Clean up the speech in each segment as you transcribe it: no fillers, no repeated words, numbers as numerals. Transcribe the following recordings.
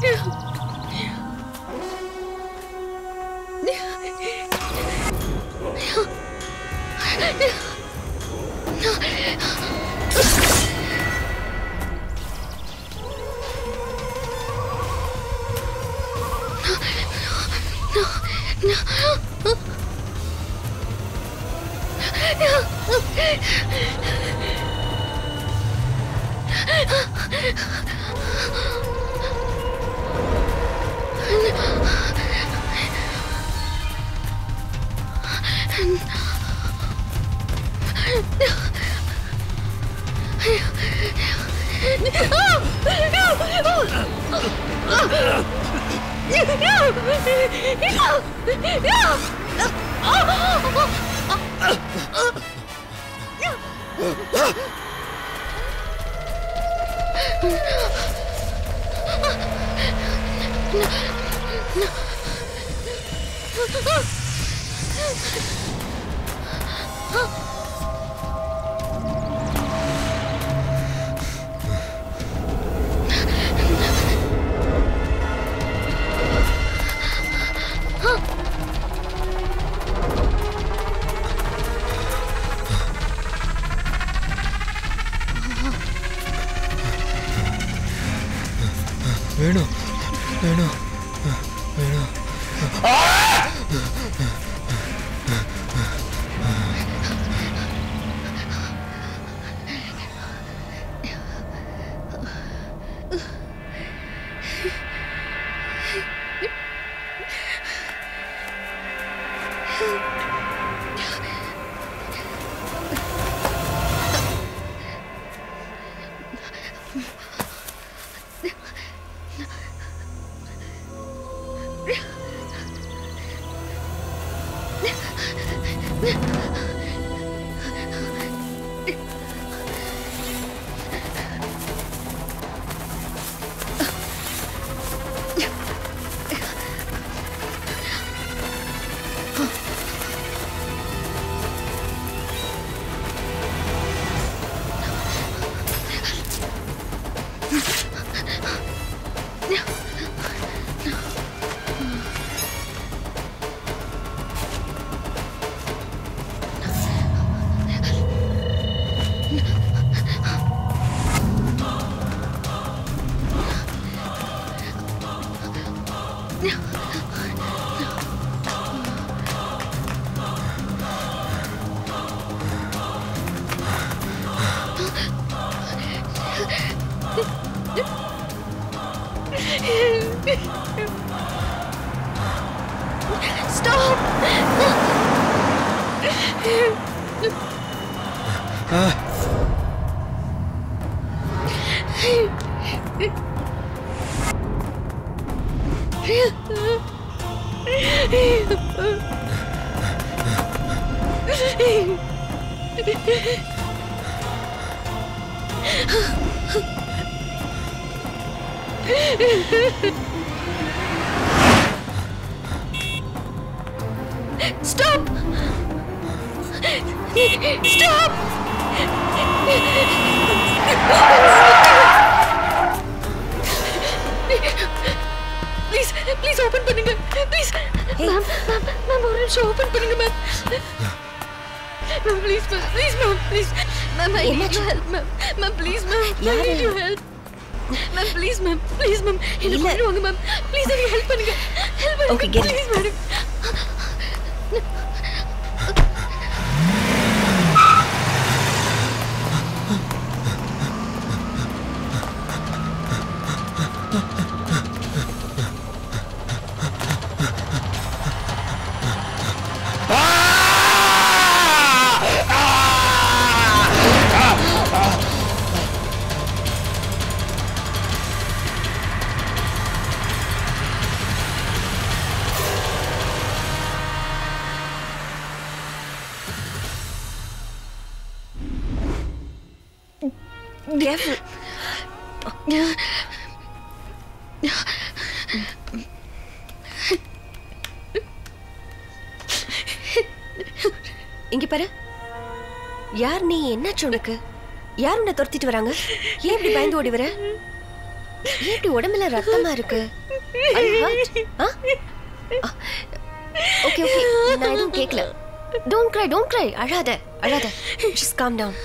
Stop! Stop! Please open பண்ணுங்க. Please. Ma'am, ஒரு நிமிஷம் open பண்ணுங்க ma'am. Ma'am, please, please. Ma'am, I need your help, ma'am. Ma'am, please, ma'am. I need your help. Ma'am, please, ma'am. என்ன பண்ணுவாங்க ma'am. Please, எனக்கு help பண்ணுங்க. Help பண்ணுங்க. Okay, get please, madam. Careful. இங்க பாரு. யார் நீ? என்னாச்சு உனக்கு? யார் உன்னை துரத்திட்டு வராங்க? ஏன் இப்படி பயந்து ஓடி வர? ஏடி உடம்புல ரத்தமா இருக்கு? ஓகே நான் எதுவும் கேட்கல. Don't cry. அழாத. Just calm down.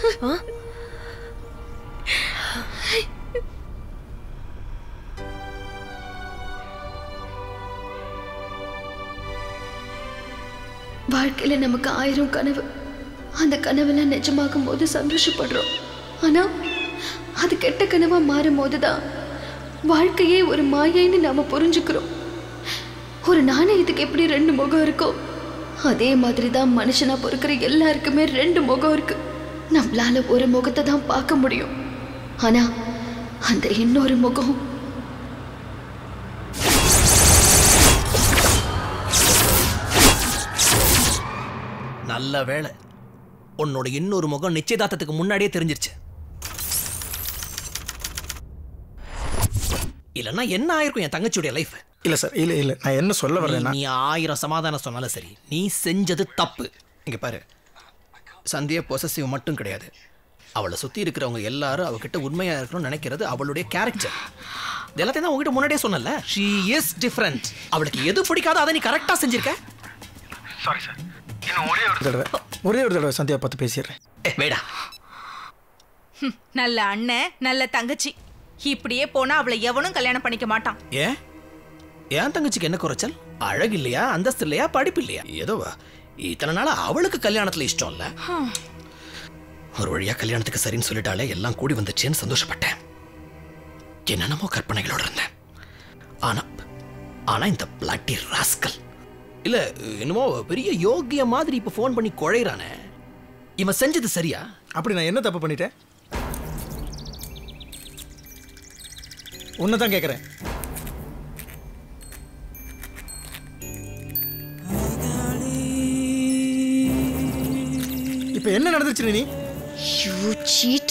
வாழ்க்கையில நமக்கு 1000 கனவு. அந்த கனவெல்லாம் நிஜமாகும் போது சந்தோஷப்படுறோம். ஆனா அது கெட்ட கனவா மாறும் போதுதான் வாழ்க்கையே ஒரு மாயைன்னு நாம புரிஞ்சுக்கிறோம். ஒரு நாணயத்துக்கு எப்படி 2 முகம் இருக்கோ அதே மாதிரி தான் மனுஷனா பொறுக்கிற எல்லாருக்குமே 2 முகம் இருக்கு. நம்மளால ஒரு முகத்தை தான் பார்க்க முடியும். ஆனா அந்த இன்னொரு முகம் நல்ல வேளை உன்னோட இன்னொரு முகம் நிச்சயதார்த்தத்துக்கு முன்னாடியே தெரிஞ்சிருச்சு. இல்லன்னா என்ன ஆயிருக்கும் என் தங்கச்சியோட லைஃப்? இல்ல சார், இல்ல நான் என்ன சொல்ல வரேன்னா, நீ 1000 சமாதானம் சொன்னாலும் சரி, நீ செஞ்சது தப்பு. இங்க பாரு, சந்தியா பொசசிவ் மட்டும் கிடையாது. அவளை சுத்தி இருக்கிறவங்க எல்லாரும் அவகிட்ட உண்மையா இருக்கணும்னு நினைக்கிறது அவளுடைய கேரக்டர். எல்லாத்தையும் தான் உங்ககிட்ட முன்னாடியே சொன்னல. she is different. அவளுக்கு எது பிடிக்காதோ அதை நீ கரெக்டா செஞ்சிருக்க. சாரி சார், இன்னும் ஒரே ஒரு தடவை சந்தியா பார்த்து பேசிடுறேன். வேடா. நல்ல அண்ணன், நல்ல தங்கச்சி. இப்படியே போனா அவளை எவனும் கல்யாணம் பண்ணிக்க மாட்டான். ஏன் தங்கச்சிக்கு என்ன குறைச்சல்? அழகு இல்லையா, அந்தஸ்து இல்லையா, படிப்பு இல்லையா? ஏதோவா இத்தனை நாளா அவளுக்கு கல்யாணத்துல இஷ்டம் இல்ல. ஒரு வழியா கல்யாணத்துக்கு சரின்னு சொல்லிட்டாலே எல்லாம் கூடி வந்துச்சேன்னு சந்தோஷப்பட்டேன். என்னென்னமோ கற்பனைகளோட இருந்தேன். ஆனா இந்த பிளாட்டி ராஸ்கல் இல்ல என்னமோ பெரிய யோகிய மாதிரி இப்ப போன் பண்ணி குழைறானே. இவன் செஞ்சது சரியா? அப்படி நான் என்ன தப்பு பண்ணிட்டேன்? உன்னதான் கேக்குறேன். இப்ப என்ன நடந்துச்சு? நீ You cheat.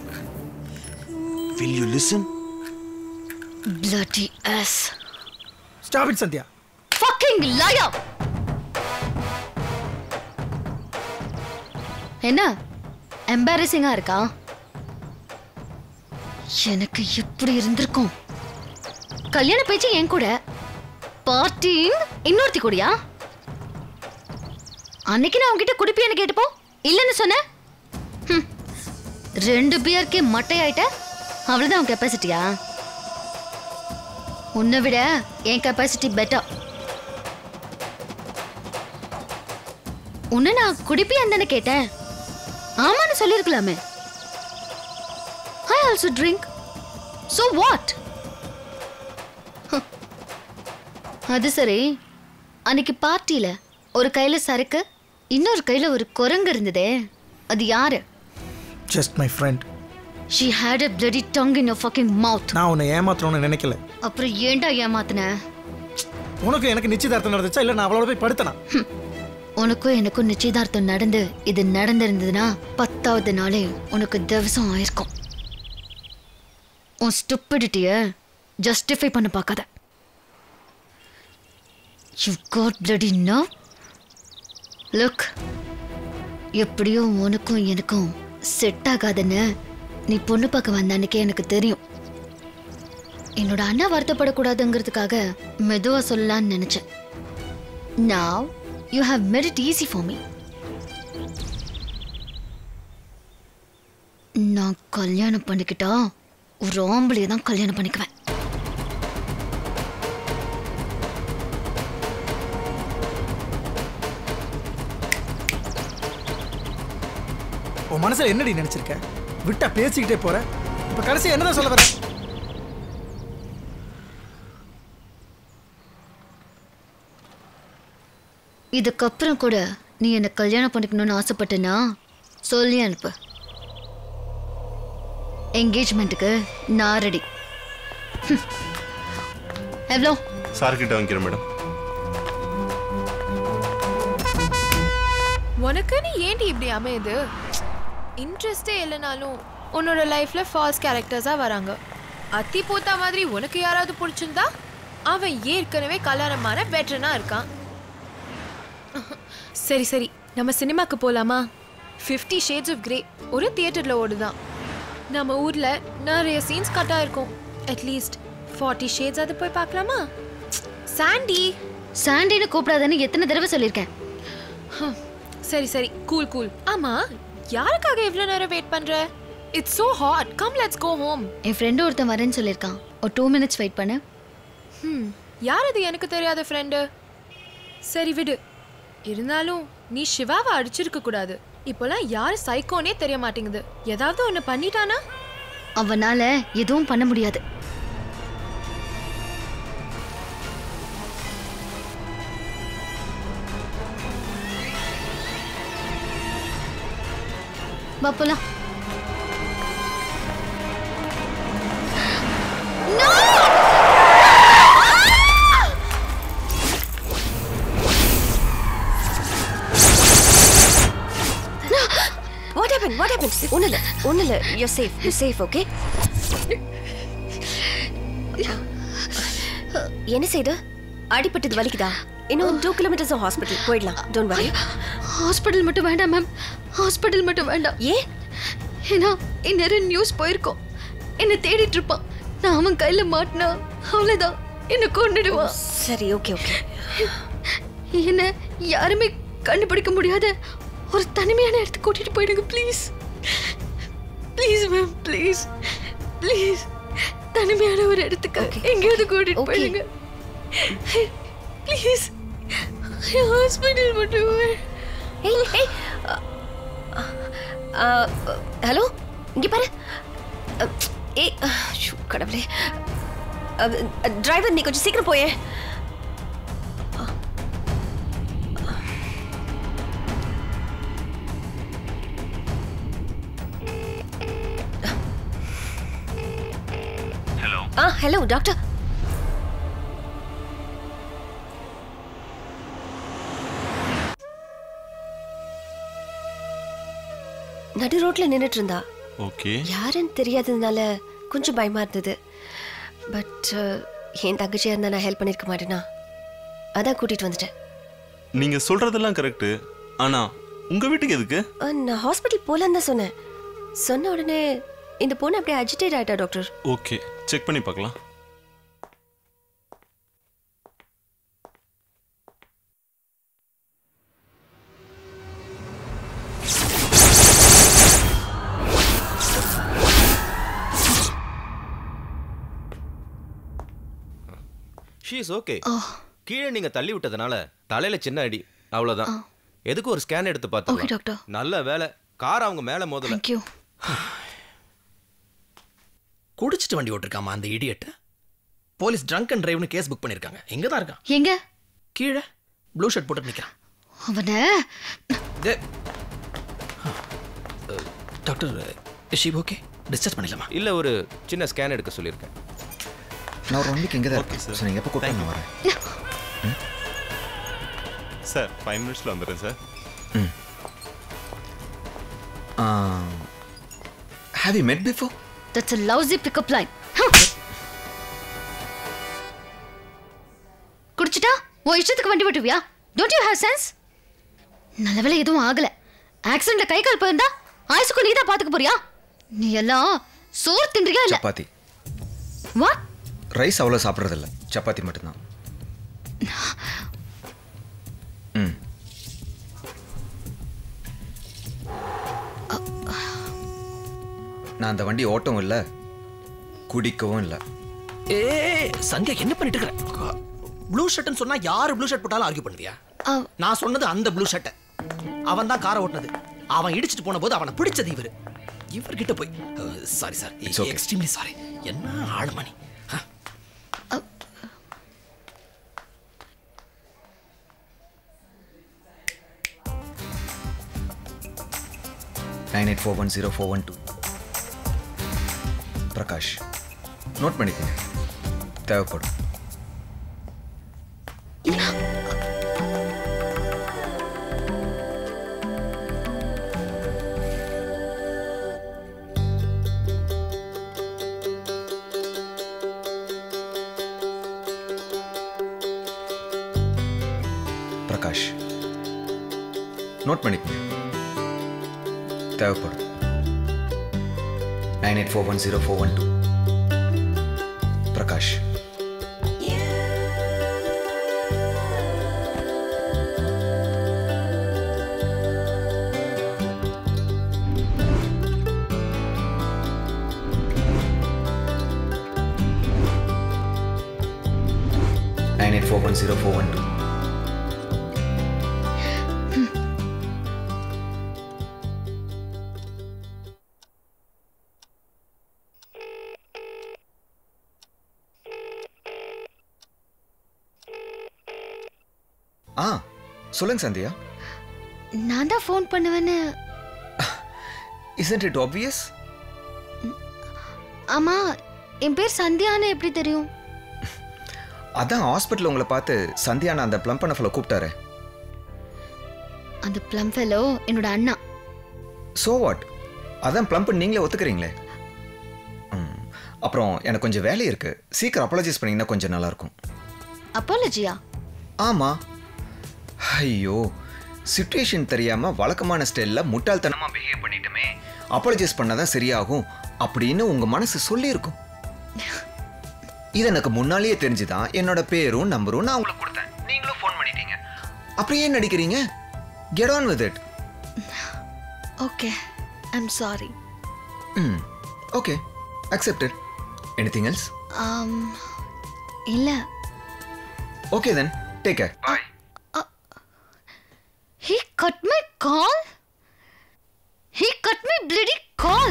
Will you listen? Bloody ass. Stop it, Sandhya. Fucking liar. என்ன எம்பாரசிங்கா இருக்கா? எனக்கு எப்படி இருந்திருக்கும்? கல்யாண பேச்சு என் கூட, பார்ட்டிங் இன்னொருத்தி கூடயா? அன்னைக்கு நான் உங்ககிட்ட குடிப்பியான்னு கேட்டுப்போ இல்லைன்னு சொன்னேன். 2 பியர்க்கே மட்டையாயிட்ட. அவ்வளவுதான் கெப்பாசிட்டியா? உன்னை விட என் கெப்பாசிட்டி பெட்டர். உன்னை நான் குடிப்பியான்னு தானே கேட்டேன். ஆமான்னு சொல்லிருக்கலாமே. I also drink. So what? அது சரி, அன்னைக்கு பார்ட்டியில ஒரு கையில சரக்கு, இன்னொரு கையில ஒரு குரங்கு இருந்ததே, அது யாரு? Just my friend. She had a bloody tongue in your fucking mouth. நான் உன்னை ஏமாத்தணும்னு நினைக்கல. அப்புறம் ஏன்டா ஏமாத்துன? உனக்கு எனக்கு நிச்சயதார்த்தம் நடந்துச்சா இல்ல நான் அவளோட போய் படுத்தனா? உனக்கும் எனக்கும் நிச்சயதார்த்தம் நடந்து இது நடந்திருந்ததுன்னா 10வது நாளே உனக்கு திவசம் ஆயிருக்கும். உன் ஸ்டூபிடிட்டிய ஜஸ்டிஃபை பண்ண பார்க்காத. You got bloody nerve. Look, எப்படியோ உனக்கும் எனக்கும் செட் ஆகாதுன்னு நீ பொண்ணு பார்க்க வந்த அன்னைக்கே எனக்கு தெரியும். என்னோட அண்ணா வருத்தப்படக்கூடாதுங்கிறதுக்காக மெதுவா சொல்லலான்னு நினைச்சேன். Now you have made it easy for me. நான் கல்யாணம் பண்ணிக்கிட்டா ஒரு ஆம்பளையை தான் கல்யாணம் பண்ணிக்குவேன். உன் மனசுல என்னடி நினைச்சிருக்க? விட்டா பேசிக்கிட்டே போற. இப்ப கடைசி என்னதான் சொல்ல வர? இதுக்கப்புறம் கூட நீ என்ன கல்யாணம் பண்ணிக்கணும்னு ஆசைப்பட்டேன்னா சொல்லி அனுப்பு. என்கேஜ்மெண்ட்டுக்கு நான் ரெடி. எவ்வளோ? சார் கிட்ட வாங்கிக்கிறேன் மேடம். உனக்கு நீ ஏன்டி இப்படி அமையுது? இன்ட்ரெஸ்டே இல்லைனாலும் உன்னோட லைஃப்ல ஃபால்ஸ் கேரக்டர்ஸா வராங்க. அத்தி போத்தா மாதிரி உனக்கு யாராவது பிடிச்சிருந்தா அவன் ஏற்கனவே கல்யாணமான பெட்டரனா இருக்கான். சரி சரி, நம்ம சினிமாக்கு போலாமா? 50 Shades of Grey ஒரு தியேட்டர்ல ஓடுதான். நம்ம ஊர்ல நிறைய சீன்ஸ் கட் ஆயிருக்கும். அட்லீஸ்ட் 40 ஷேட்ஸ் அது போய் பார்க்கலாமா? சாண்டின்னு கூப்பிடாதன்னு எத்தனை தடவை சொல்லியிருக்கேன். சரி சரி கூல் கூல். ஆமா, யாருக்காக இவ்வளோ நேரம் வெயிட் பண்ற? It's so hot. Come let's go home. என் ஃப்ரெண்டு ஒருத்தன் வரேன்னு சொல்லியிருக்கான். ஒரு 2 minutes வெயிட் பண்ணு. யார் அது எனக்கு தெரியாத ஃப்ரெண்டு? சரி விடு. இருந்தாலும் நீ சிவாவை அடிச்சிருக்க கூடாது. இப்போலாம் யாரு சைக்கோனே தெரிய மாட்டேங்குது. ஏதாவது ஒன்று பண்ணிட்டானா? அவனால எதுவும் பண்ண முடியாது. வா போலாம். What happened? ஒண்ணுல. You're safe, okay? என்ன செய்து? அடிபட்டது வலிக்குதா? இன்னும் 2 kilometers ஹாஸ்பிடல் போயிடலாம். Don't worry. ஹாஸ்பிடல் மட்டும் வேண்டாம் மேம். ஹாஸ்பிடல் மட்டும் வேண்டாம். ஏன்னா இந்நேரம் நியூஸ் போயிருக்கோம். என்னை தேடிட்டு இருப்பான். நான் அவன் கையில மாட்டினா அவ்வளவுதான், என்ன கொன்னுடுவான். சரி, ஓகே. என்ன யாருமே கண்டுபிடிக்க முடியாத ஒரு தனிமையான இடத்துக்கு கூட்டிட்டு போயிடுங்க ப்ளீஸ். Please ma'am, please. தனிமையான ஒரு இடத்துக்கு எங்கேயாவது கூட்டிட்டு போயிடுங்க ப்ளீஸ். ஹாஸ்பிடல் மட்டும். ஹலோ, இங்க பாரு. கடவுளே, டிரைவர் நீ கொஞ்சம் சீக்கிரம் போயே. Hello doctor. நடு ரோட்ல நின்னுட்டு இருந்தா. ஓகே. யாருன்னு தெரியாததுனால கொஞ்சம் பயமா இருந்தது. பட் என் தங்கச்சியா இருந்தா நான் ஹெல்ப் பண்ணிருக்க மாட்டேனா, அதான் கூட்டிட்டு வந்துட்டேன். நீங்க சொல்றதெல்லாம் கரெக்ட். ஆனா உங்க வீட்டுக்கு எதுக்கு? நான் ஹாஸ்பிட்டல் போலான்னு தான் சொன்னேன். சொன்ன உடனே இந்த பொண்ணு அப்படியே அஜிடேட் ஆயிட்டா டாக்டர். ஓகே, செக் பண்ணி பார்க்கலாம். She is okay. கீழே நீங்க தள்ளி விட்டதனால தலையில சின்ன அடி, அவ்வளவுதான். எதுக்கு ஒரு ஸ்கேன் எடுத்து பார்த்தோம். Okay doctor. நல்ல வேலை கார் அவங்க மேல மோதல. Thank you. குடிச்சிட்டு வண்டி ஓட்டிருக்காமா அந்த இடியட். போலீஸ் ட்ரங்க் அண்ட் டிரைவ்னு கேஸ் புக் பண்ணிருக்காங்க. எங்க தான் இருக்கான்? எங்க? கீழே ப்ளூ ஷர்ட் போட்டு நிக்கிறான். அவனே doctor, is she okay? Discharge பண்ணிடலாமா? இல்ல, ஒரு சின்ன ஸ்கேன் எடுக்க சொல்லியிருக்கேன். நான் ஒரு 1 வீக் இங்கே தான் இருக்கேன் சார். நீங்கள் எப்போ கூப்பிட்டு நான் வரேன் சார். 5 minutesல வந்துடுறேன் சார். Have you met before? That's a lousy pickup line. குடிச்சிட்டா உன் இஷ்டத்துக்கு வண்டி ஓட்டுவியா? Don't you have sense? நல்லவேளை எதுவும் ஆகல. ஆக்சிடென்ட்ல கை கால் போயிருந்தா ஆயுசுக்கு நீ தான் பாத்துக்க போறியா? நீ எல்லாம் சோறு தின்றியா இல்ல? சப்பாத்தி. What? ரைஸ் அவ்வளோ சாப்பிட்றதில்ல, சப்பாத்தி மட்டும்தான். நான் அந்த வண்டி ஓட்டவும் இல்லை, குடிக்கவும் இல்லை. சந்தியா என்ன பண்ணிட்டு இருக்க? ப்ளூ ஷர்ட்னு சொன்னா யாரு ப்ளூ ஷர்ட் போட்டாலும் ஆர்கியூ பண்ணுவியா? நான் சொன்னது அந்த ப்ளூ ஷர்ட்டை. அவன் தான் காரை ஓட்டினது. அவன் இடிச்சிட்டு போன போது அவனை பிடிச்சது இவர்கிட்ட போய் சாரி சார், எக்ஸ்ட்ரீம்லி சாரி. என்ன ஆளுமணி. 98410412 பிரகாஷ். நோட் பண்ணிக்கங்க, தேவைப்படும். பிரகாஷ், நோட் பண்ணிக்கங்க, தேவைப்படும். 98410412 பிரகாஷ். சொல்லுங்க சந்தியா. நான் தான் ஃபோன் பண்ணுவேன்னு. Isn't it obvious? ஆமா, என் பேர் சந்தியான்னு எப்படி தெரியும்? அதான் ஹாஸ்பிட்டல் உங்களை பார்த்து சந்தியானா அந்த ப்ளம் பண்ண ஃபெலோ கூப்பிட்டாரு. அந்த ப்ளம் ஃபெலோ என்னோட அண்ணா. So what? அதான் ப்ளம் பண்ணி நீங்களே ஒத்துக்கிறீங்களே. அப்புறம் எனக்கு கொஞ்சம் வேலை இருக்கு. சீக்கிரம் அப்பாலஜைஸ் பண்ணீங்கன்னா கொஞ்சம் நல்லா இருக்கும். அப்பாலஜியா? ஆமா. ஐயோ, சிச்சுவேஷன் தெரியாம வழக்கமான ஸ்டைல்ல முட்டாள்தனமா பிஹேவ் பண்ணிட்டுமே, அப்பாலஜைஸ் பண்ணாதான் சரியாகும் அப்படின்னு உங்க மனசு சொல்லியிருக்கும். இது எனக்கு முன்னாலேயே தெரிஞ்சுதான் என்னோட பேரும் நம்பரும் நான் உங்களுக்கு கொடுத்தேன். நீங்களும் ஃபோன் பண்ணிட்டீங்க. அப்புறம் ஏன் நடிக்கிறீங்க? Get on with it. Okay, I'm sorry. Okay, accepted. Anything else? இல்ல. Okay then, take care. Bye. He cut my call? He cut my bloody call.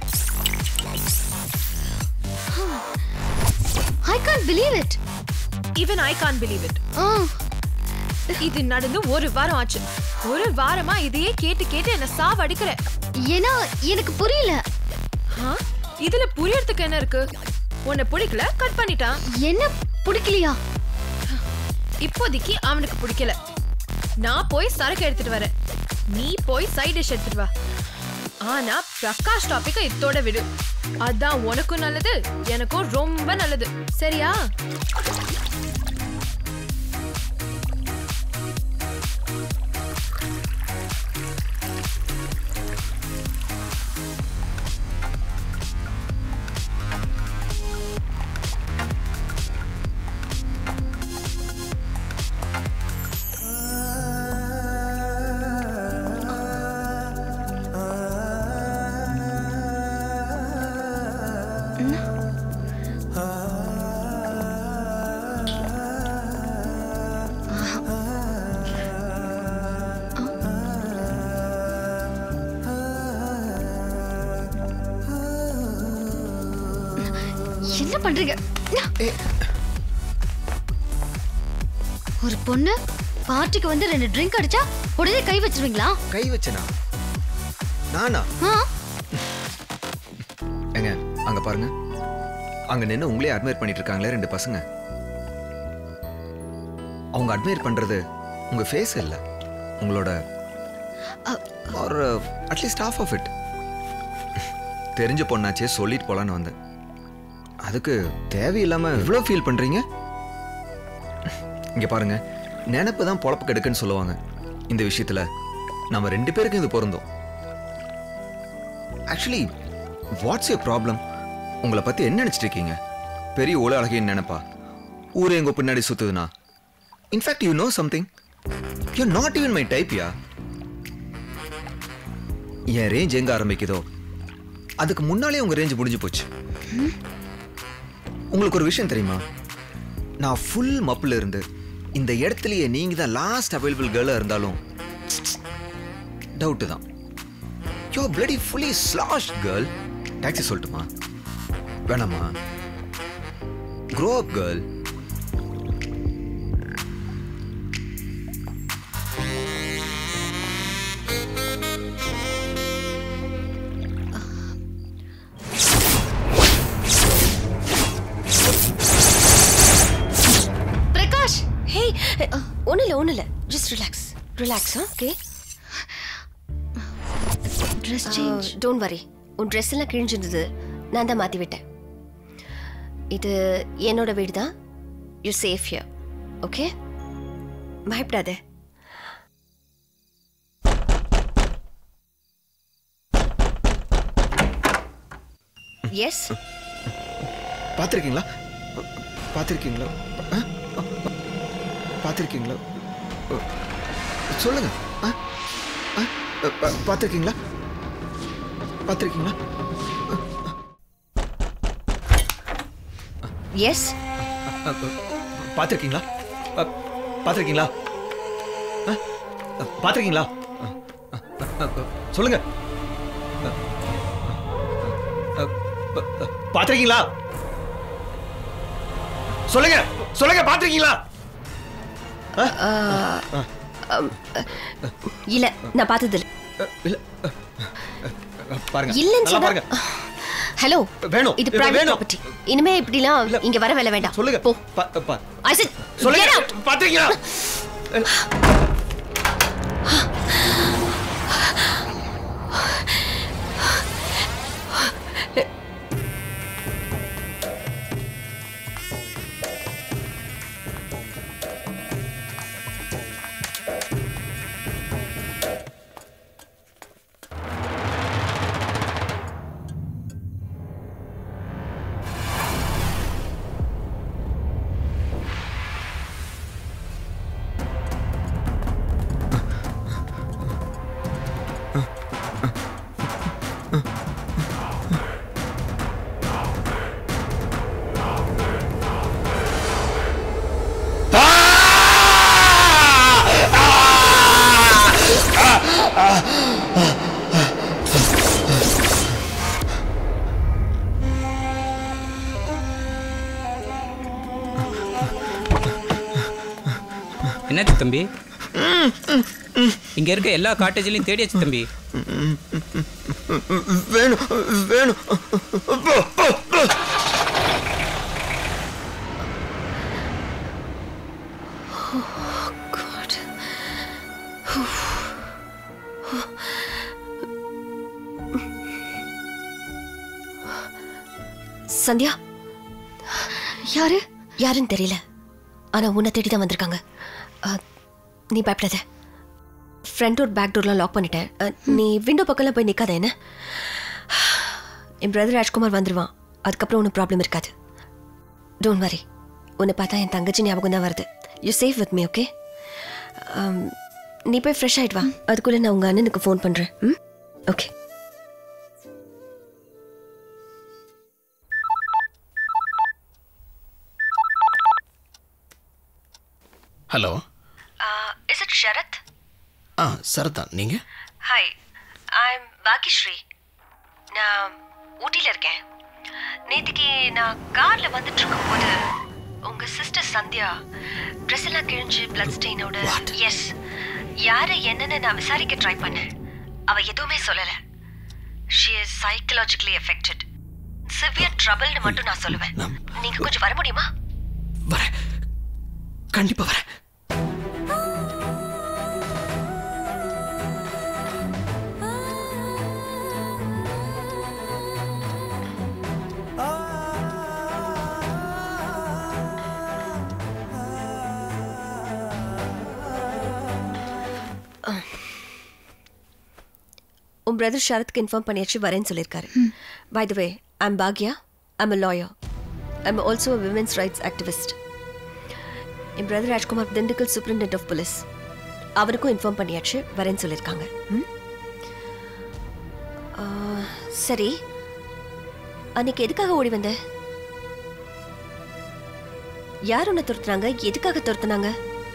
I can't believe it. Even I can't believe it. இது நடந்து ஒரு வாரம் ஆச்சு. ஒரு வாரமா இதையே கேட்டு கேட்டு என்ன சாவடிக்கிற. ஏன்னா எனக்கு புரியல. இதுல புரியறதுக்கு என்ன இருக்கு? உன்னை பிடிக்கல, கட் பண்ணிட்டான். என்ன பிடிக்கலையா? இப்போதைக்கு அவனுக்கு பிடிக்கல. நான் போய் சரக்கு எடுத்துட்டு வரேன், நீ போய் சைட் டிஷ் எடுத்துட்டு வா. ஆனா பிரகாஷ் டாபிக்க இதோட விடு. அதான் உனக்கும் நல்லது, எனக்கும் ரொம்ப நல்லது. சரியா? என்ன பண்றீங்க? ஒரு பொண்ணு பார்ட்டிக்கு வந்து 2 ட்ரிங்க் அடிச்சா உடனே கை வச்சிருவீங்களா? கை வச்சனா? நானா? ஏங்க, அங்க பாருங்க. அங்க நின்னு உங்களே அட்மையர் பண்ணிட்டு இருக்காங்களே 2 பசங்க. அவங்க அட்மையர் பண்றது உங்க ஃபேஸ் இல்ல, உங்களோட ஒரு அட்லீஸ்ட் half of it. தெரிஞ்ச பொண்ணாச்சே சொல்லிட்டு போலான்னு வந்தேன். அதுக்கு தேவையில்லாம இவ்வளோ ஃபீல் பண்றீங்க? இங்க பாருங்க, நினைப்பு தான் பொழப்பு கெடுக்குன்னு சொல்லுவாங்க. இந்த விஷயத்துல நம்ம 2 பேருக்கும் இது பொருந்தும். Actually what's your problem? உங்களை பத்தி என்ன நினைச்சிட்டு இருக்கீங்க? பெரிய ஓல அழகின்னு நினைப்பா ஊரே எங்க பின்னாடி சுத்துதுன்னா? In fact you know something, you not even my type. Yeah, என் ரேஞ்ச் எங்க ஆரம்பிக்குதோ அதுக்கு முன்னாலே உங்க ரேஞ்ச் முடிஞ்சு போச்சு. உங்களுக்கு ஒரு விஷயம் தெரியுமா? நான் ஃபுல் மப்பில் இருந்து இந்த இடத்துலயே நீங்க தான் லாஸ்ட் அவைலபிள் கேர்ளா இருந்தாலும் டவுட் தான். You bloody fully slashed girl. Taxi சொல்லட்டுமா? வேணாமா? Grow up girl. ஒன்றும் இல்லை, just relax. Okay, dress change. Don't worry. உன் ட்ரெஸ் எல்லாம் கிழிஞ்சிருந்தது, நான் தான் மாற்றி விட்டேன். இது என்னோட வீடு தான். You safe here. ஓகே, பயப்படாதே. எஸ், பார்த்துருக்கீங்களா? பார்த்துருக்கீங்களா? பார்த்துருக்கீங்களா? சொல்லுங்க. பார்த்துருக்கீங்களா? பார்த்துருக்கீங்களா? எஸ். பார்த்துருக்கீங்களா? பார்த்துருக்கீங்களா? பார்த்துருக்கீங்களா? சொல்லுங்க. பார்த்துருக்கீங்களா? சொல்லுங்க சொல்லுங்க. பார்த்துருக்கீங்களா? இல்ல, நான் பார்த்தது இல்ல. பாருங்க. இல்லன்னு பாருங்க. ஹலோ, வேணும். இது பிரைவேட் ப்ராப்பர்ட்டி. இனிமே இப்படிலாம் இங்க வர வேலை வேண்டாம். சொல்லுங்க. போ. I said சொல்லுங்க. பாத்தீங்களா? என்னாச்சு தம்பி? இங்க இருக்க எல்லா காட்டேஜ்லயும் தேடியாச்சு தம்பி. வேணும் வேணும். சந்தியா, யாரு? யாருன்னு தெரியல, ஆனா உன்னை தேடி தான் வந்திருக்காங்க. நீ பயப்படாத. ஃப்ரண்ட் டோர் பேக் டோர்லாம் லாக் பண்ணிட்டேன். நீ விண்டோ பக்கம்லாம் போய் நிற்காத. என்ன, என் பிரதர் ராஜ்குமார் வந்துடுவான். அதுக்கப்புறம் ஒன்றும் ப்ராப்ளம் இருக்காது. Don't worry. உன்னை பார்த்தா என் தங்கச்சி ஞாபகம் தான் வருது. You safe with me, okay? நீ போய் ஃப்ரெஷ் ஆகிட்டு வா. அதுக்குள்ளே நான் உங்கள் அண்ணனுக்கு ஃபோன் பண்ணுறேன். Okay. Hello. Is it Sharath? Sarath தான். நீங்கள்? Hi, I am Bhagyashree. நான் ஊட்டியில் இருக்கேன். நேற்றுக்கு நான் காரில் வந்துட்டு இருக்கும்போது உங்கள் சிஸ்டர் சந்தியா ட்ரெஸ் எல்லாம் கிழிஞ்சு பிளட் ஸ்டெயினோட. எஸ், யாரை என்னன்னு நான் விசாரிக்க ட்ரை பண்ணேன். அவள் எதுவுமே சொல்லலை. She is psychologically affected. Severe ட்ரபிள்னு மட்டும் நான் சொல்லுவேன். நீங்கள் கொஞ்சம் வர முடியுமா? வரேன், கண்டிப்பாக வரேன். உன் பிரதர் ஷரத்க்கு இன்ஃபார்ம் பண்ணியாச்சு, வரேன்னு சொல்லியிருக்காரு. By the way, I am பாக்யா. I am a lawyer. I am also a women's rights activist. என் brother Rajkumar Dindigul superintendent of police. அவருக்கும் இன்ஃபார்ம் பண்ணியாச்சு, வரேன்னு சொல்லியிருக்காங்க. சரி, அன்னைக்கு எதுக்காக ஓடி வந்த? யார் உன்னை துரத்துனாங்க? எதுக்காக துரத்துனாங்க?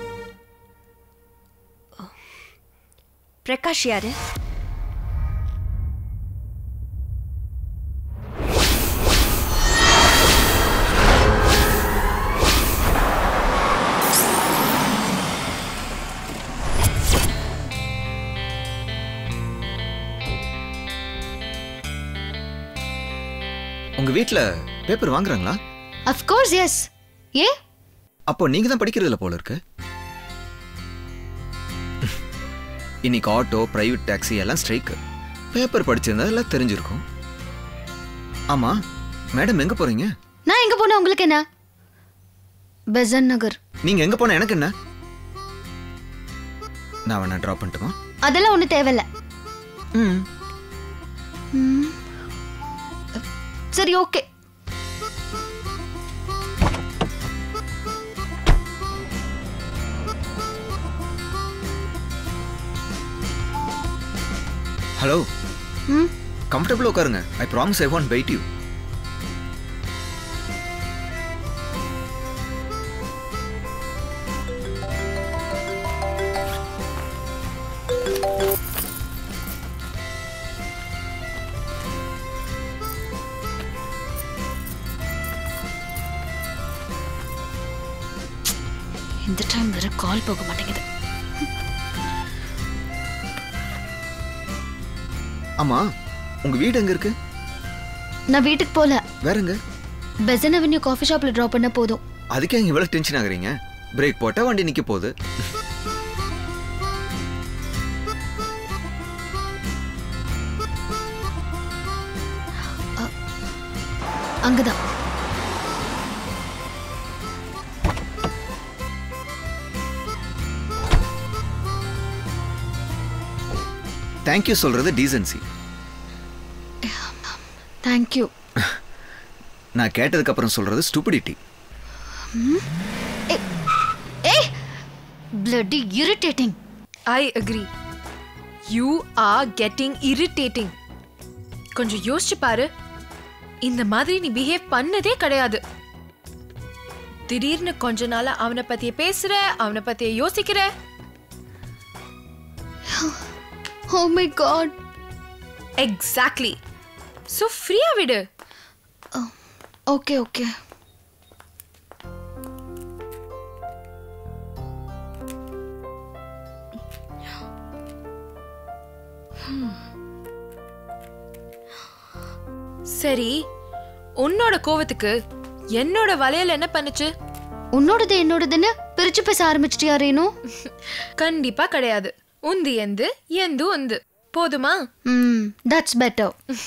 பிரகாஷ் யாரு? உங்க வீட்ல பேப்பர் வாங்குறாங்களா? Of course, yes. ஏ? அப்போ நீங்க தான் படிக்கிறதுல போல இருக்கு. இன்னைக்கு ஆட்டோ, பிரைவேட் டாக்ஸி எல்லாம் ஸ்ட்ரைக். பேப்பர் படிச்சிருந்தா எல்லாம் தெரிஞ்சிருக்கும். ஆமா, மேடம் எங்க போறீங்க? நான் எங்க போனா உங்களுக்கு என்ன? பெசன் நகர். நீங்க எங்க போனா எனக்கு என்ன? நான் வேணா டிராப் பண்ணட்டுமா? அதெல்லாம் ஒண்ணு தேவையில்ல. சரி, ஓகே. ஹலோ கம்ஃபர்டபுள் உட்காருங்க. I promise I want wait you. இந்த டைம் வேற கால் போக மாட்டேங்குது. ஆமா, உங்க வீடு எங்க இருக்கு? நான் வீட்டுக்கு போல. வேறங்க? பெசன் அவென்யூ காஃபி ஷாப்ல டிராப் பண்ண போதும். அதுக்கே இங்க இவ்வளவு டென்ஷன் ஆகுறீங்க? பிரேக் போட்டா வண்டி நிக்க போகுது. அங்கதான். தேங்க்யூ சொல்றது டீசன்சி. தேங்க்யூ. நான் கேட்டதுக்கு அப்புறம் சொல்றது ஸ்டூபிடிட்டி. ஏய், bloody irritating. I agree. You are getting irritating. கொஞ்சம் யோசிச்சு பாரு. இந்த மாதிரி நீ பிஹேவ் பண்ணதே கிடையாது. திடீர்னு கொஞ்ச நாளா அவனை பத்தியே பேசுற, அவனை பத்தியே யோசிக்கிற. Oh my god. Exactly. So ஃப்ரீயா விடு. Okay, okay. சரி, உன்னோட கோவத்துக்கு என்னோட வளையல் என்ன பண்ணுச்சு? உன்னோடது என்னோடதுன்னு பிரிச்சு பேச ஆரம்பிச்சிட்டியா ரேணு? கண்டிப்பா கிடையாது. உந்து எந்து எந்து உந்து. போதுமா? That's better.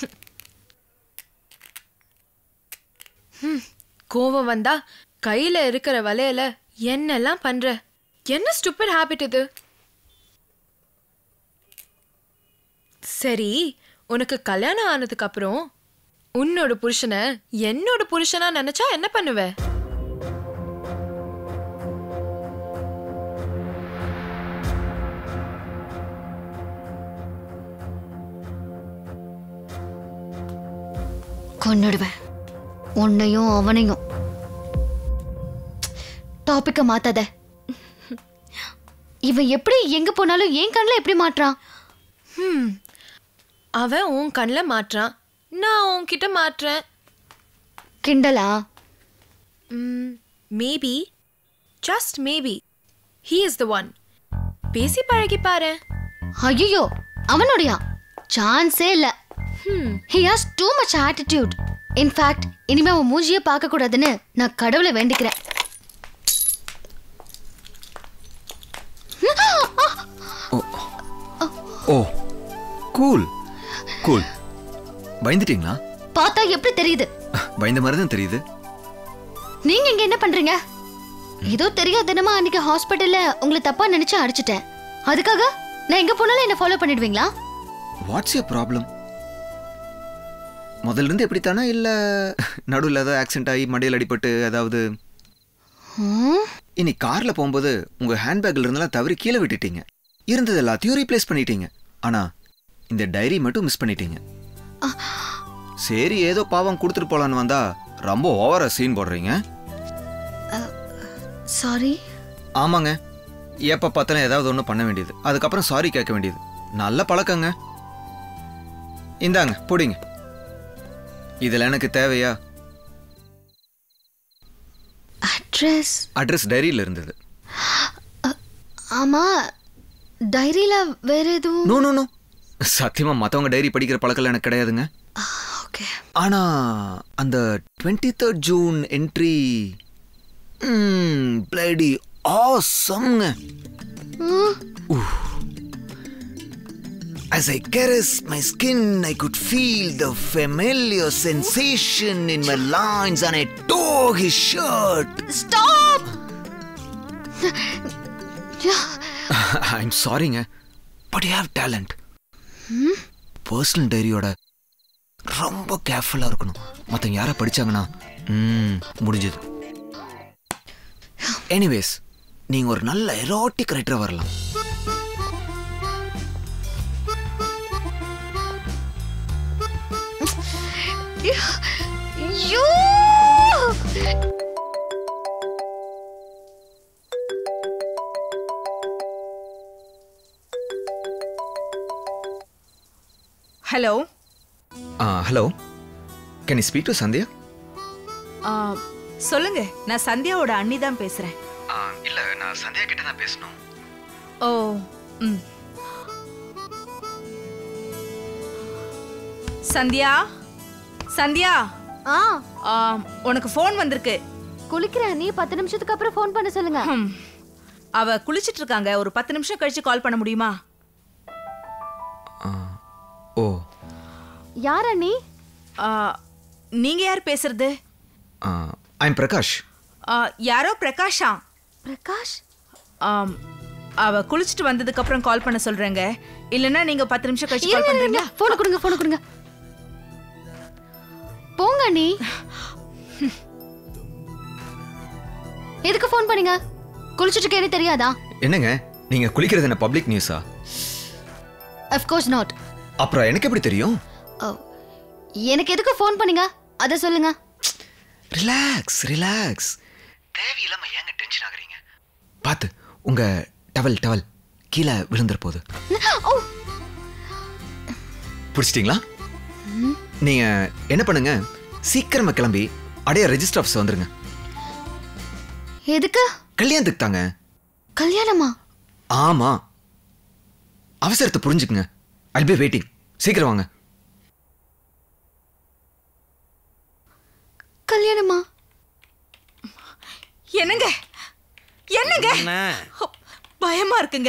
கோவம் வந்தா கையில இருக்கிற வளையல என்னெல்லாம் பண்ற? என்ன ஸ்டூபிட் ஹாபிட் இது? சரி, உனக்கு கல்யாணம் ஆனதுக்கு அப்புறம் உன்னோட புருஷனை என்னோட புருஷனா நினைச்சா என்ன பண்ணுவ? கொன்னுடுவேன் உன்னையும் அவனையும். டாபிக்க மாத்தாத. இவன் எப்படி எங்க போனாலும் என் கண்ணில் எப்படி மாட்றான்? அவன் உன் கண்ணில் மாட்றான், நான் உன்கிட்ட மாட்றேன். கிண்டலா? Maybe, just maybe, he is the one. பேசி பழகி பாரு. ஐயோ, அவனுடையா? சான்ஸே இல்ல. He has too much attitude. In fact, இனிமே அவன் மூஞ்சியே பார்க்க கூடாதுன்னு நான் கடவுளை வேண்டிக்கிறேன். Oh, cool cool. பயந்துட்டீங்களா? பார்த்தா எப்படி தெரியுது? பயந்த மாதிரி தான் தெரியுது. நீங்க இங்க என்ன பண்றீங்க? ஏதோ தெரியாதனமா அன்னைக்கு ஹாஸ்பிட்டல்ல உங்களை தப்பா நினைச்சு அடிச்சிட்டேன். அதுக்காக நான் எங்க போனாலும் என்ன ஃபாலோ பண்ணிடுவீங்களா? What's your problem? முதல்ல இருந்து எப்படித்தானா இல்ல நடுவில் ஏதாவது ஆக்சிடென்ட் ஆகி மடியில் அடிபட்டு ஏதாவது? இனி கார்ல போகும்போது உங்க ஹேண்ட்பேக்ல இருந்தெல்லாம் தவறி கீழே விட்டுட்டீங்க. இருந்தது எல்லாத்தையும் ரீப்ளேஸ் பண்ணிட்டீங்க. ஆனா இந்த டைரி மட்டும் மிஸ் பண்ணிட்டீங்க. சரி, ஏதோ பாவம் கொடுத்துட்டு போலான்னு வந்தா ரொம்ப ஓவரா சீன் போடுறீங்க. சாரி. ஆமாங்க, எப்ப பார்த்தாலும் ஏதாவது ஒன்று பண்ண வேண்டியது, அதுக்கப்புறம் சாரி கேட்க வேண்டியது. நல்ல பழக்கங்க. இந்தாங்க போடிங்க. இதெல்லாம் எனக்கு தேவையா? அட்ரஸ் டைரியில இருந்தது. ஆமா, டைரியில வேற எதுவும்? நோ நோ நோ, சத்தியமா மத்தவங்க டைரி படிக்கிற பழக்கம் எனக்கு கிடையாதுங்க. ஓகே. ஆனா அந்த 23rd June entry bloody awesome. As I caressed my skin, I could feel the familiar sensation in my loins and I tore his shirt. Stop! I'm sorry, but you have talent. Personal diary oda ரொம்ப கேர்ஃபுல்லா இருக்கணும். மத்தவங்க யாரை படிச்சாங்கன்னா முடிஞ்சது. Anyways, நீங்க ஒரு நல்ல erotic ரைட்டரா வரலாம். ஐயோ hello hello can you speak to Sandhya? சொல்லுங்க, நான் சந்தியாவோட அண்ணி தான் பேசுறேன். இல்ல, நான் சந்தியா கிட்ட தான் பேசணும். ஓ ம். சந்தியா சந்தியா உனக்கு ஃபோன் வந்திருக்கு. குளிக்கிறேன், நீ 10 நிமிஷத்துக்கு அப்புறம் ஃபோன் பண்ண சொல்லுங்க. அவ குளிச்சிட்டு இருக்காங்க, ஒரு 10 நிமிஷம் கழிச்சு கால் பண்ண முடியுமா? ஓ, யார் அண்ணி? நீங்க யார் பேசுறது? ஐ அம் பிரகாஷ். யாரோ பிரகாஷா? பிரகாஷ்? அவ குளிச்சிட்டு வந்ததுக்கு அப்புறம் கால் பண்ண சொல்றேங்க. இல்லனா நீங்க 10 நிமிஷம் கழிச்சு கால் பண்றீங்களா? போன் கொடுங்க. போங்க அண்ணி. எதுக்கு ஃபோன் பண்ணீங்க? குளிச்சிட்டு இருக்கேன்னு தெரியாதா? என்னங்க நீங்க குளிக்கிறது என்ன பப்ளிக் நியூஸா? Of course not. அப்புறம் எனக்கு எப்படி தெரியும்? எனக்கு எதுக்கு ஃபோன் பண்ணீங்க அத சொல்லுங்க. ரிலாக்ஸ். தேவையில்லாம ஏங்க டென்ஷன் ஆகுறீங்க? பாத்து, உங்க டவல் கீழே விழுந்துற போகுது. புடிச்சிட்டீங்களா? நீங்க என்ன பண்ணுங்க, சீக்கிரமா கிளம்பி அடைய ரெஜிஸ்டர் ஆஃபீஸ் வந்துருங்க. எதுக்கு? கல்யாணத்துக்கு தாங்க. கல்யாணமா? ஆமா. அவசரத்தை புரிஞ்சுக்குங்க. I'll be waiting. சீக்கிரம் வாங்க. கல்யாணமா? என்னங்க பயமா இருக்குங்க.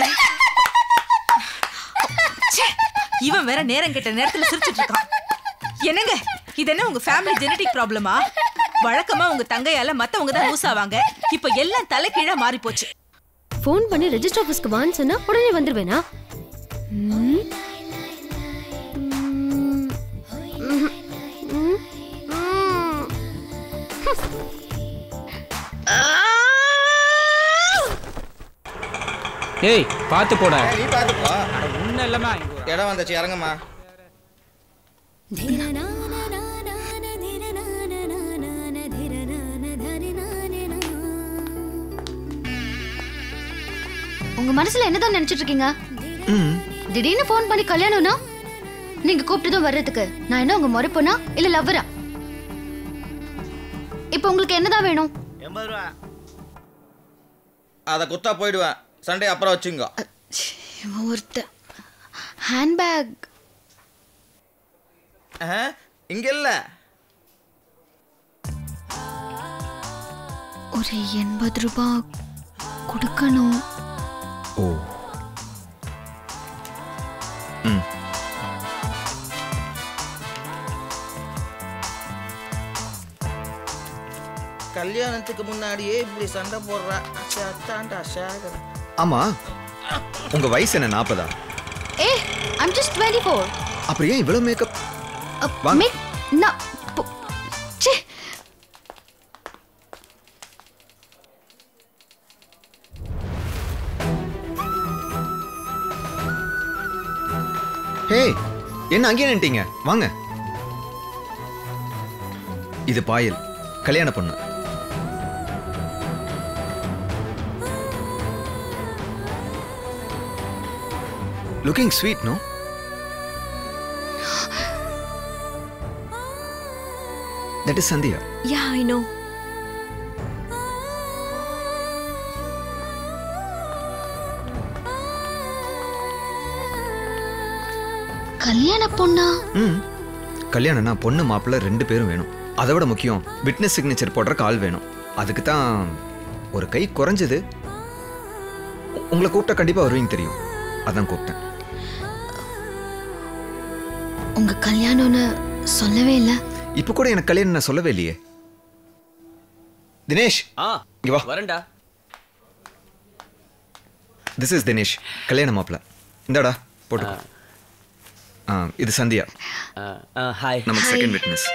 இவன் வேற நேரம் கெட்ட நேரத்துல சிரிச்சிட்டு இருக்கான். என்னங்க இது என்ன உங்க ஃபேமிலி ஜெனடிக் ப்ராப்ளமா? வழக்கமா உங்க தங்கையால மத்தவங்க தான் லூஸ் ஆவாங்க. இப்போ எல்லாம் தலைகீழா மாறி போச்சு. ஃபோன் பண்ணி ரெஜிஸ்டர் ஆபீஸ்க்கு வான்னு சொன்னா உடனே வந்துருவேனா? ஏய் பாத்து போடா. நீ பாத்து போ. ஒண்ணு இல்லமா, இடம் வந்துச்சு, இறங்குமா. உங்க மனசுல என்னதான் நினைச்சிட்டு இருக்கீங்க? திடீர்னு ஃபோன் பண்ணி கல்யாணம்னா நீங்க கூப்பிட்டதும் வர்றதுக்கு நான் என்ன உங்க மறுப்பனா இல்ல லவ்வரா? இப்போ உங்களுக்கு என்னதான் வேணும்? 80 ரூபா. அத குத்தா போய்டுவேன். சண்டே அப்புறம் வச்சுங்க. ஒருத்த ஹேண்ட்பேக் இங்க இல்ல. ஒரு 80 ரூபாய் கொடுக்கணும். ஓ. கல்யாணத்துக்கு முன்னாடியே இப்படி சண்டை போடுறா. ஆமா, உங்க வயசு என்ன 40? ஏய், I'm just 24. அப்புறம் ஏன் இவ்வளவு மேக்கப்? என்ன அங்கேயே நின்ட்டீங்க? வாங்க. இது பாயல், கல்யாண பொண்ணு. Looking sweet, no? That is Sandhya. Yeah, I know. கல்யாண பொண்ணா? கல்யாணம்னா பொண்ணு மாப்பிள்ளை 2 பேரும் வேணும். அதை விட முக்கியம் விட்னஸ் சிக்னேச்சர் போடுற ஆள் வேணும். அதுக்கு தான் ஒரு கை குறைஞ்சது. உங்களை கூப்பிட்டா கண்டிப்பா வருவீங்க தெரியும், அதான் கூப்பிட்டேன். உங்க கல்யாணம்னு சொல்லவே இல்ல. இப்ப கூட எனக்கு கல்யாணம் நான் சொல்லவே இல்லையே. தினேஷ், இங்க வா. வரேன்டா. திஸ் இஸ் தினேஷ், கல்யாண மாப்பிள்ளை. இந்தாடா போட்டுக்கோ. இது சந்தியா. ஹாய். நம்ம செகண்ட் விட்னஸ்.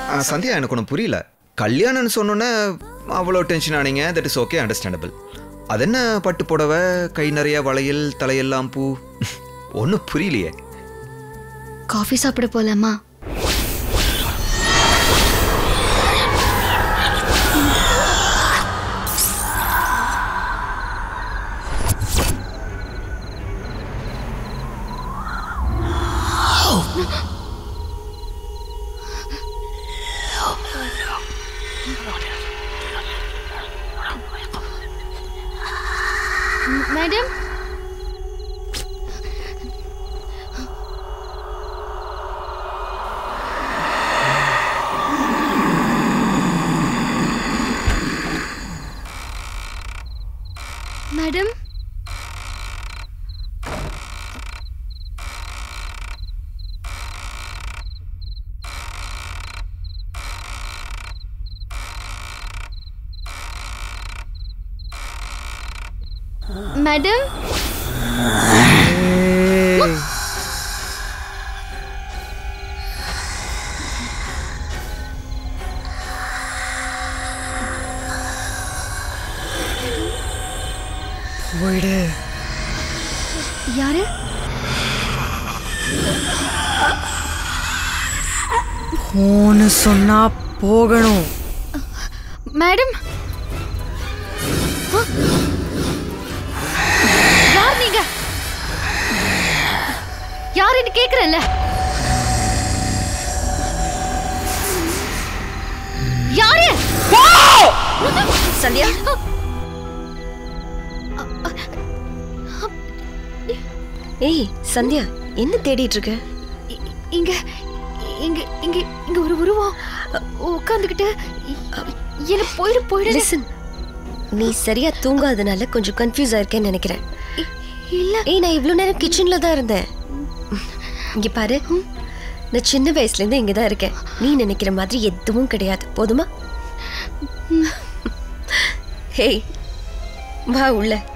சந்தியா எனக்கு ஒன்றும் புரியல. கல்யாணம்னு சொன்னோன்னே அவ்வளோ டென்ஷன் ஆனீங்க. That is okay, understandable. அது என்ன பட்டு புடவை, கை நிறைய வளையல், தலையெல்லாம் பூ, ஒன்றும் புரியலையே. காஃபி சாப்பிட போலாமா? மேடம், மேடம், மேடம், போயிடு. யாரு? போன்னு சொன்னா போகணும். மேடம், யார் நீங்க? யாருன்னு கேக்குறேன்ல. யாரு? சந்தியா, ஏய் சந்தியா, என்ன தேடிட்டு இருக்க? இங்க இங்க இங்க இங்க ஒரு உருவம் உட்கார்ந்துகிட்டு என்ன போயிடு. லிசன், நீ சரியா தூங்காதனால கொஞ்சம் கன்ஃபியூஸ் ஆயிருக்கேன்னு நினைக்கிறேன். இல்ல, ஏய் நான் இவ்வளவு நேரம் கிச்சன்ல தான் இருந்தேன். இங்க பாரு, நான் சின்ன வயசுல இருந்து இங்க தான் இருக்கேன். நீ நினைக்கிற மாதிரி எதுவும் கிடையாது, போதுமா? ஹேய் வா உள்ள.